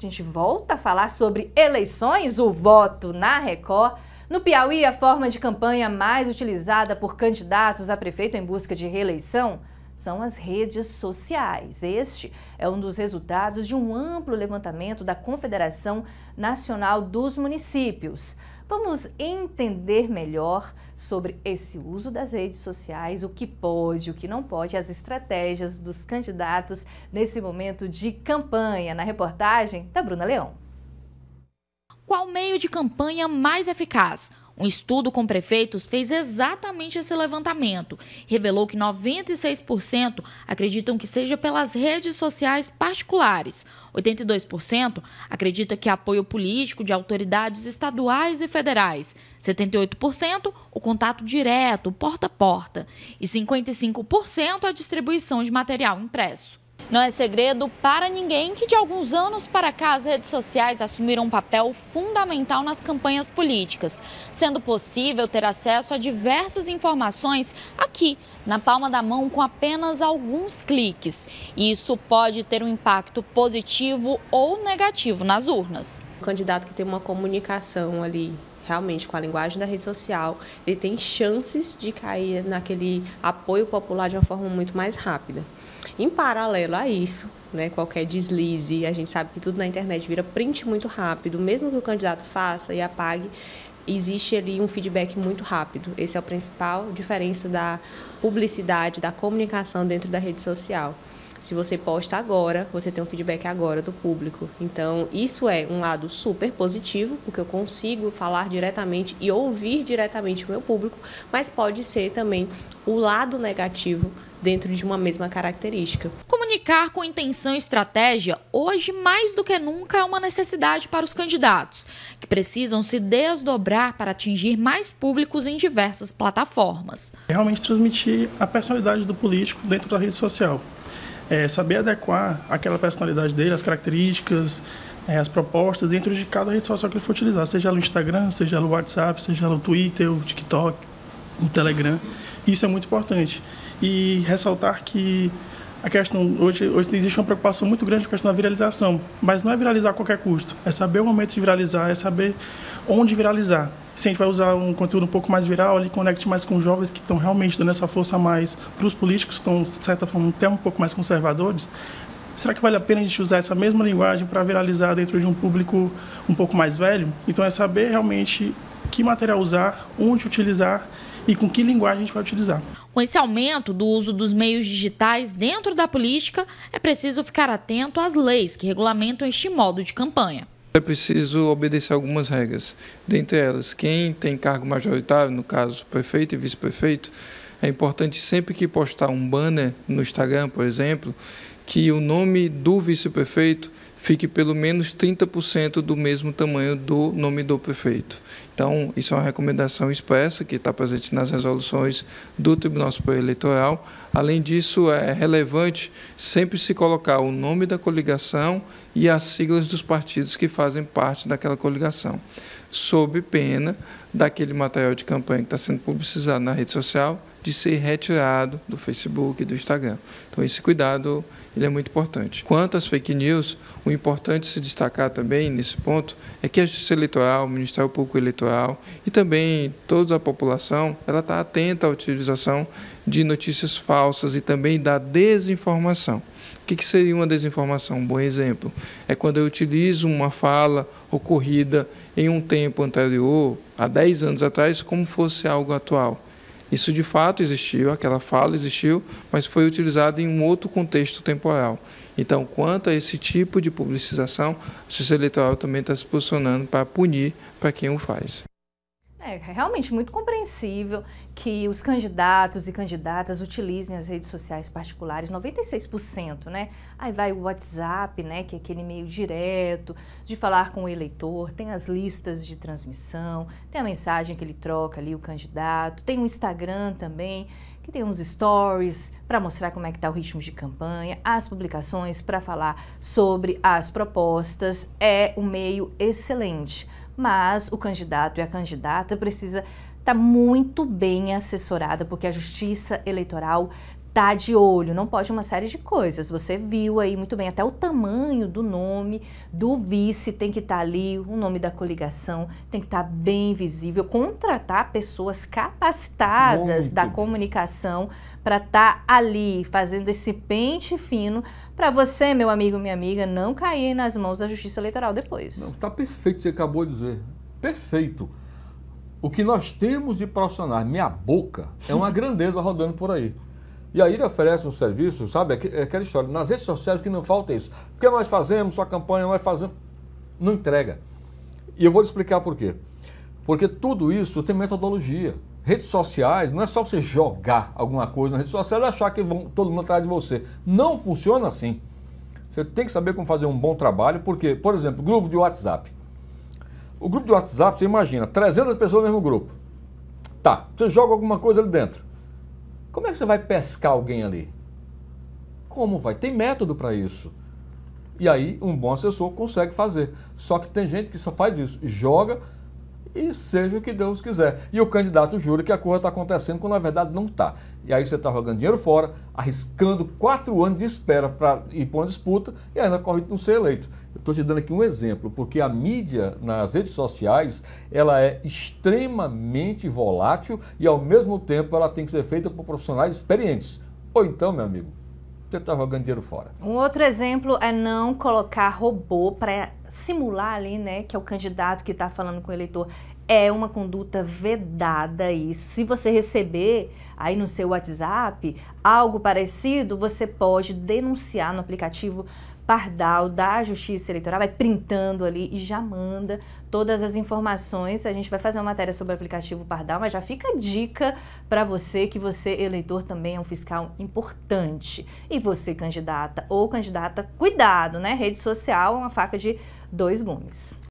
A gente volta a falar sobre eleições, o voto na Record. No Piauí, a forma de campanha mais utilizada por candidatos a prefeito em busca de reeleição são as redes sociais. Este é um dos resultados de um amplo levantamento da Confederação Nacional dos Municípios. Vamos entender melhor sobre esse uso das redes sociais, o que pode, o que não pode, as estratégias dos candidatos nesse momento de campanha. Na reportagem da Bruna Leão. Qual meio de campanha mais eficaz? Um estudo com prefeitos fez exatamente esse levantamento. Revelou que 96% acreditam que seja pelas redes sociais particulares. 82% acredita que apoio político de autoridades estaduais e federais. 78% o contato direto, porta a porta. E 55% a distribuição de material impresso. Não é segredo para ninguém que de alguns anos para cá as redes sociais assumiram um papel fundamental nas campanhas políticas, sendo possível ter acesso a diversas informações aqui, na palma da mão, com apenas alguns cliques. E isso pode ter um impacto positivo ou negativo nas urnas. O candidato que tem uma comunicação ali realmente com a linguagem da rede social, ele tem chances de cair naquele apoio popular de uma forma muito mais rápida. Em paralelo a isso, qualquer deslize, a gente sabe que tudo na internet vira print muito rápido, mesmo que o candidato faça e apague, existe ali um feedback muito rápido. Esse é a principal diferença da publicidade, da comunicação dentro da rede social. Se você posta agora, você tem um feedback agora do público. Então, isso é um lado super positivo, porque eu consigo falar diretamente e ouvir diretamente o meu público, mas pode ser também o lado negativo dentro de uma mesma característica. Comunicar com intenção e estratégia, hoje mais do que nunca, é uma necessidade para os candidatos, que precisam se desdobrar para atingir mais públicos em diversas plataformas. Realmente transmitir a personalidade do político dentro da rede social. Saber adequar aquela personalidade dele, as características, as propostas dentro de cada rede social que ele for utilizar, seja no Instagram, seja no WhatsApp, seja no Twitter, o TikTok, o Telegram. Isso é muito importante. E ressaltar que a questão, hoje existe uma preocupação muito grande com a questão da viralização, mas não é viralizar a qualquer custo, é saber o momento de viralizar, é saber onde viralizar. Se a gente vai usar um conteúdo um pouco mais viral, ele conecte mais com jovens que estão realmente dando essa força a mais para os políticos, que estão, de certa forma, até um pouco mais conservadores, será que vale a pena a gente usar essa mesma linguagem para viralizar dentro de um público um pouco mais velho? Então é saber realmente que material usar, onde utilizar e com que linguagem a gente vai utilizar. Com esse aumento do uso dos meios digitais dentro da política, é preciso ficar atento às leis que regulamentam este modo de campanha. É preciso obedecer algumas regras. Dentre elas, quem tem cargo majoritário, no caso prefeito e vice-prefeito, é importante sempre que postar um banner no Instagram, por exemplo, que o nome do vice-prefeito fique pelo menos 30% do mesmo tamanho do nome do prefeito. Então, isso é uma recomendação expressa que está presente nas resoluções do Tribunal Superior Eleitoral. Além disso, é relevante sempre se colocar o nome da coligação e as siglas dos partidos que fazem parte daquela coligação, sob pena daquele material de campanha que está sendo publicizado na rede social de ser retirado do Facebook e do Instagram. Então, esse cuidado ele é muito importante. Quanto às fake news, o importante se destacar também nesse ponto é que a Justiça Eleitoral, o Ministério Público Eleitoral e também toda a população, ela está atenta à utilização de notícias falsas e também da desinformação. O que seria uma desinformação? Um bom exemplo é quando eu utilizo uma fala ocorrida em um tempo anterior, há 10 anos atrás, como fosse algo atual. Isso de fato existiu, aquela fala existiu, mas foi utilizada em um outro contexto temporal. Então, quanto a esse tipo de publicização, a Justiça Eleitoral também está se posicionando para punir para quem o faz. É realmente muito compreensível que os candidatos e candidatas utilizem as redes sociais particulares, 96%, né? Aí vai o WhatsApp, né, que é aquele meio direto de falar com o eleitor, tem as listas de transmissão, tem a mensagem que ele troca ali, o candidato, tem o Instagram também, que tem uns stories para mostrar como é que está o ritmo de campanha, as publicações para falar sobre as propostas, é um meio excelente. Mas o candidato e a candidata precisa estar muito bem assessorada, porque a Justiça Eleitoral tá de olho, não pode uma série de coisas. Você viu aí muito bem, até o tamanho do nome do vice tem que estar ali, o nome da coligação tem que estar bem visível, contratar pessoas capacitadas da comunicação para estar ali fazendo esse pente fino para você, meu amigo, minha amiga, não cair nas mãos da Justiça Eleitoral depois. Não, tá perfeito o que você acabou de dizer. Perfeito. O que nós temos de profissionais, minha boca, é uma grandeza rodando por aí. E aí ele oferece um serviço, sabe, aquela história, nas redes sociais que não falta isso. Porque nós fazemos sua campanha, nós fazemos, não entrega. E eu vou te explicar por quê. Porque tudo isso tem metodologia. Redes sociais, não é só você jogar alguma coisa na rede social e achar que todo mundo atrás de você. Não funciona assim. Você tem que saber como fazer um bom trabalho, porque, por exemplo, grupo de WhatsApp. O grupo de WhatsApp, você imagina, 300 pessoas no mesmo grupo. Tá, você joga alguma coisa ali dentro. Como é que você vai pescar alguém ali? Como vai? Tem método para isso. E aí, um bom assessor consegue fazer. Só que tem gente que só faz isso, joga e seja o que Deus quiser. E o candidato jura que a coisa está acontecendo quando na verdade não está. E aí você está jogando dinheiro fora, arriscando 4 anos de espera para ir para uma disputa e ainda corre de não ser eleito. Eu estou te dando aqui um exemplo, porque a mídia nas redes sociais, ela é extremamente volátil e ao mesmo tempo ela tem que ser feita por profissionais experientes. Ou então, meu amigo, você está jogando dinheiro fora. Um outro exemplo é não colocar robô para simular ali, né, que é o candidato que está falando com o eleitor. É uma conduta vedada isso. Se você receber aí no seu WhatsApp algo parecido, você pode denunciar no aplicativo Pardal da Justiça Eleitoral, vai printando ali e já manda todas as informações. A gente vai fazer uma matéria sobre o aplicativo Pardal, mas já fica a dica para você que você, eleitor, também é um fiscal importante. E você, candidata ou candidata, cuidado, né? Rede social é uma faca de 2 gumes.